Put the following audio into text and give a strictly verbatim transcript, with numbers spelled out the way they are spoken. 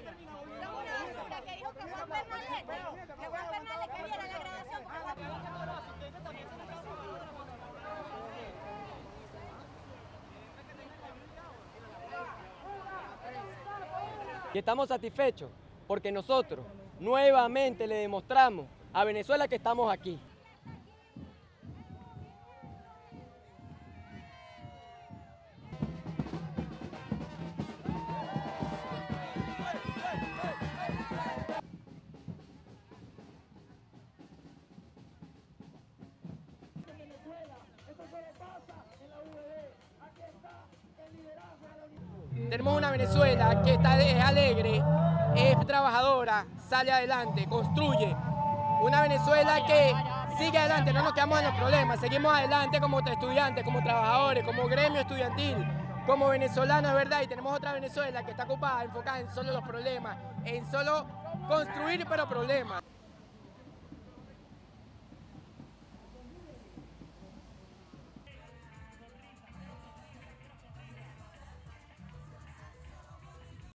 Son una basura que dijo que Juan Fernández, que Juan Fernández que viera la grabación. Y estamos satisfechos porque nosotros nuevamente le demostramos a Venezuela que estamos aquí. Tenemos una Venezuela que está, es alegre, es trabajadora, sale adelante, construye. Una Venezuela que sigue adelante, no nos quedamos en los problemas, seguimos adelante como estudiantes, como trabajadores, como gremio estudiantil, como venezolanos, es verdad. Y tenemos otra Venezuela que está ocupada, enfocada en solo los problemas, en solo construir pero problemas.